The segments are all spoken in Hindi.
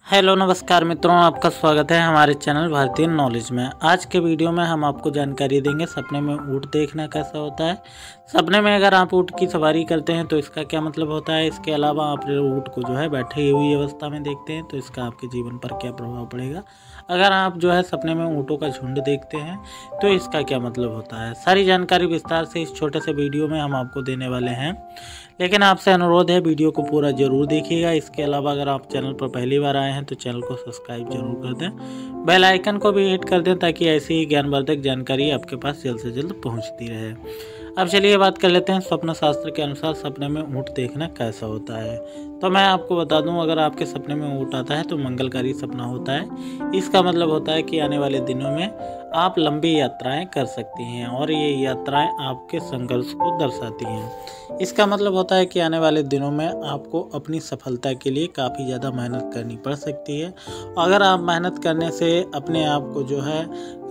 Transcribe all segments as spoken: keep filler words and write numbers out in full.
हेलो नमस्कार मित्रों, आपका स्वागत है हमारे चैनल भारतीय नॉलेज में। आज के वीडियो में हम आपको जानकारी देंगे सपने में ऊँट देखना कैसा होता है। सपने में अगर आप ऊँट की सवारी करते हैं तो इसका क्या मतलब होता है। इसके अलावा आप ऊँट को जो है बैठे हुई अवस्था में देखते हैं तो इसका आपके जीवन पर क्या प्रभाव पड़ेगा। अगर आप जो है सपने में ऊँटों का झुंड देखते हैं तो इसका क्या मतलब होता है। सारी जानकारी विस्तार से इस छोटे से वीडियो में हम आपको देने वाले हैं, लेकिन आपसे अनुरोध है वीडियो को पूरा जरूर देखिएगा। इसके अलावा अगर आप चैनल पर पहली बार आए हैं तो चैनल को सब्सक्राइब जरूर कर दें, बेल आइकन को भी हिट कर दें ताकि ऐसी ही ज्ञानवर्धक जानकारी आपके पास जल्द से जल्द पहुंचती रहे। अब चलिए बात कर लेते हैं स्वप्न शास्त्र के अनुसार सपने में ऊँट देखना कैसा होता है। तो मैं आपको बता दूं, अगर आपके सपने में ऊँट आता है तो मंगलकारी सपना होता है। इसका मतलब होता है कि आने वाले दिनों में आप लंबी यात्राएं कर सकती हैं और ये यात्राएं आपके संघर्ष को दर्शाती हैं। इसका मतलब होता है कि आने वाले दिनों में आपको अपनी सफलता के लिए काफ़ी ज़्यादा मेहनत करनी पड़ सकती है। अगर आप मेहनत करने से अपने आप को जो है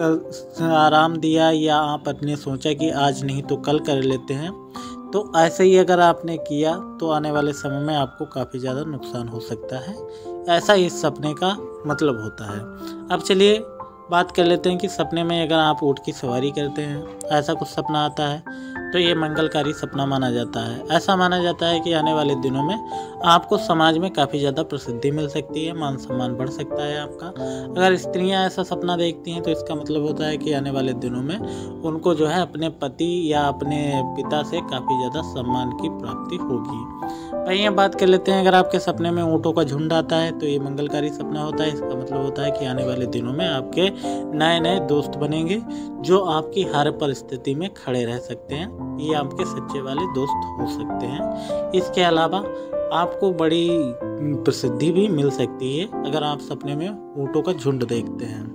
आराम दिया या आप अपने सोचा कि आज नहीं तो कल कर लेते हैं, तो ऐसे ही अगर आपने किया तो आने वाले समय में आपको काफ़ी ज़्यादा नुकसान हो सकता है। ऐसा इस सपने का मतलब होता है। अब चलिए बात कर लेते हैं कि सपने में अगर आप ऊँट की सवारी करते हैं, ऐसा कुछ सपना आता है तो ये मंगलकारी सपना माना जाता है। ऐसा माना जाता है कि आने वाले दिनों में आपको समाज में काफ़ी ज़्यादा प्रसिद्धि मिल सकती है, मान सम्मान बढ़ सकता है आपका। अगर स्त्रियां ऐसा सपना देखती हैं तो इसका मतलब होता है कि आने वाले दिनों में उनको जो है अपने पति या अपने पिता से काफ़ी ज़्यादा सम्मान की प्राप्ति होगी। वहीं बात कर लेते हैं, अगर आपके सपने में ऊँटों का झुंड आता है तो ये मंगलकारी सपना होता है। इसका मतलब होता है कि आने वाले दिनों में आपके नए नए दोस्त बनेंगे जो आपकी हर परिस्थिति में खड़े रह सकते हैं। ये आपके सच्चे वाले दोस्त हो सकते हैं। इसके अलावा आपको बड़ी प्रसिद्धि भी मिल सकती है अगर आप सपने में ऊँटों का झुंड देखते हैं।